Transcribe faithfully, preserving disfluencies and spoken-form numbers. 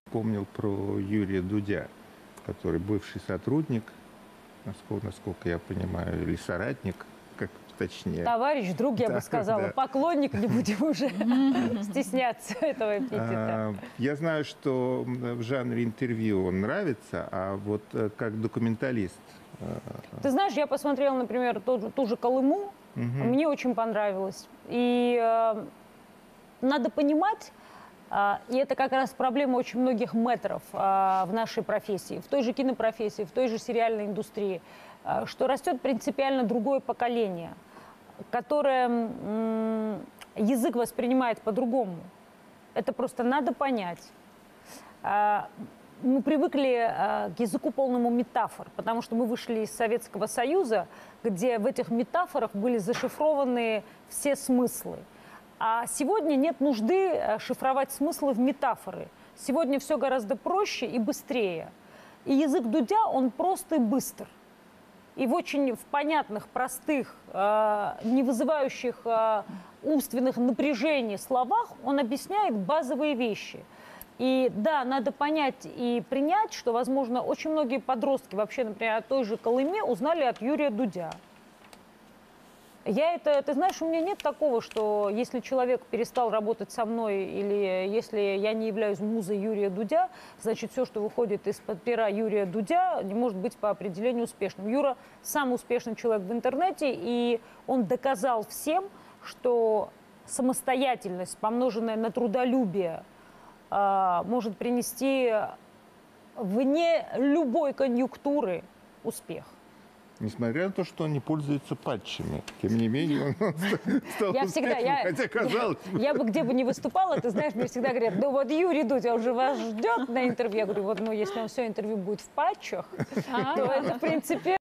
Помнил про Юрия Дудя, который бывший сотрудник, насколько, насколько я понимаю, или соратник, как точнее. Товарищ, друг, я Да, бы сказала. да. Поклонник, не будем уже стесняться этого эпитета. А, Я знаю, что в жанре интервью он нравится, а вот э, как документалист. э, Ты знаешь, я посмотрела, например, ту, же- ту же «Колыму», Мгм. мне очень понравилось. И э, надо понимать, э, и это как раз проблема очень многих мэтров э, в нашей профессии, в той же кинопрофессии, в той же сериальной индустрии, э, что растет принципиально другое поколение, которое м, язык воспринимает по-другому. Это просто надо понять. А, Мы привыкли а, к языку полному метафор, потому что мы вышли из Советского Союза, где в этих метафорах были зашифрованы все смыслы. А сегодня нет нужды а, шифровать смыслы в метафоры. Сегодня все гораздо проще и быстрее. И язык Дудя, он прост и быстр. И в очень в понятных, простых, э, не вызывающих э, умственных напряжений словах он объясняет базовые вещи. И да, надо понять и принять, что, возможно, очень многие подростки, вообще, например, о той же Колыме узнали от Юрия Дудя. Я это, ты знаешь, у меня нет такого, что если человек перестал работать со мной или если я не являюсь музой Юрия Дудя, значит, все, что выходит из-под пера Юрия Дудя, не может быть по определению успешным. Юра самый успешный человек в интернете, и он доказал всем, что самостоятельность, помноженная на трудолюбие, э, может принести вне любой конъюнктуры успех. Несмотря на то, что он не пользуется патчами, тем не менее он стал Я всегда, успешным, я, хотя казалось бы. я бы где бы ни выступала, ты знаешь, мне всегда говорят, ну вот Юрий Дудь, он же вас ждет на интервью. Я говорю, вот, ну если он все интервью будет в патчах, то это, в принципе,